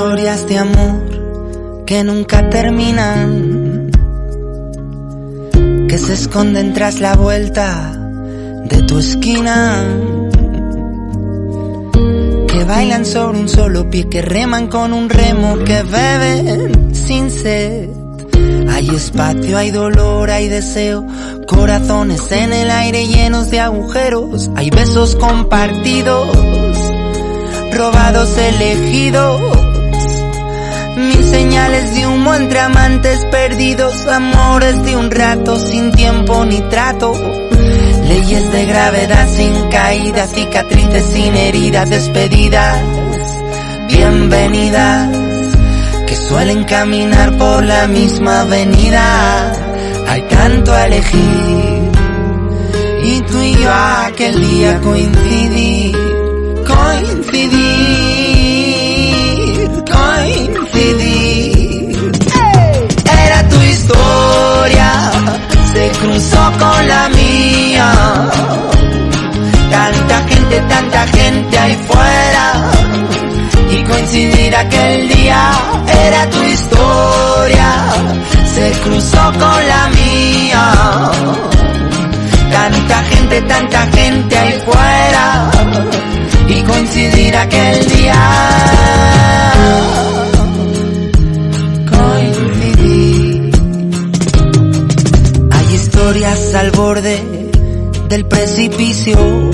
historias de amor que nunca terminan, que se esconden tras la vuelta de tu esquina, que bailan sobre un solo pie, que reman con un remo, que beben sin sed. Hay espacio, hay dolor, hay deseo, corazones en el aire llenos de agujeros. Hay besos compartidos, robados, elegidos, mil señales de humo entre amantes perdidos, amores de un rato sin tiempo ni trato, leyes de gravedad sin caída, cicatrices sin heridas, despedidas, bienvenidas, que suelen caminar por la misma avenida. Hay tanto a elegir, y tú y yo aquel día coincidimos. Coincidir. Era tu historia, se cruzó con la mía. Tanta gente ahí fuera, y coincidir aquel día. Era tu historia, se cruzó con la mía. Tanta gente ahí fuera, y coincidir aquel día. Coincidir. Hay historias al borde del precipicio,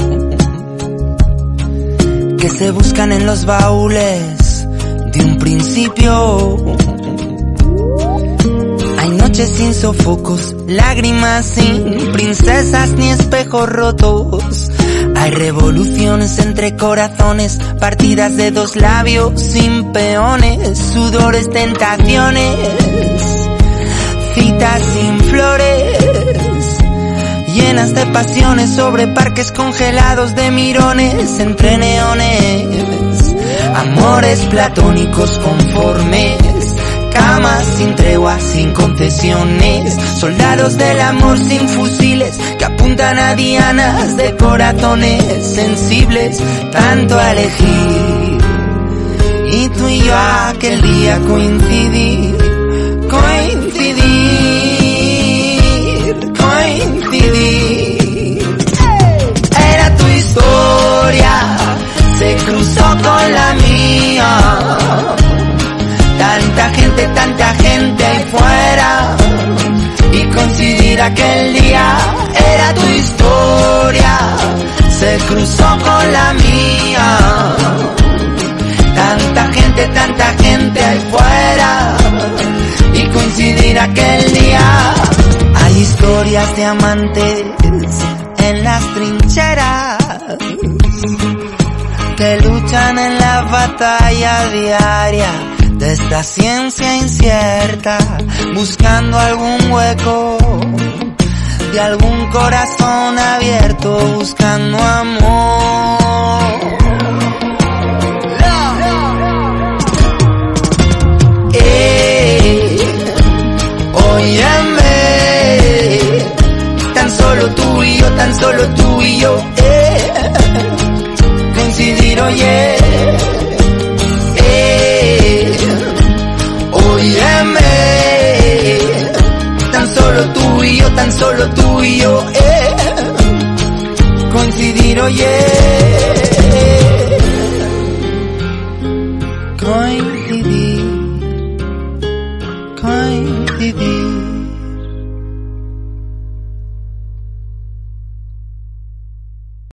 que se buscan en los baúles de un principio. Hay noches sin sofocos, lágrimas sin princesas ni espejos rotos. Hay revoluciones entre corazones, partidas de dos labios sin peones, sudores, tentaciones, citas sin flores, llenas de pasiones sobre parques congelados de mirones entre neones, amores platónicos conformes, camas sin tregua, sin concesiones, soldados del amor sin fusiles, que apuntan a dianas de corazones sensibles. Tanto a elegir, y tú y yo aquel día coincidir. Era tu historia, se cruzó con la mía. Tanta gente ahí fuera, y coincidir aquel día. Era tu historia, se cruzó con la mía. Tanta gente ahí fuera, y coincidir aquel día. Hay historias de amantes en las trincheras, que luchan en la batalla diaria de esta ciencia incierta, buscando algún hueco de algún corazón abierto, buscando amor. Óyeme, tan solo tú y yo, coincidir, oye. Óyeme, tan solo tú y yo, coincidir, oye.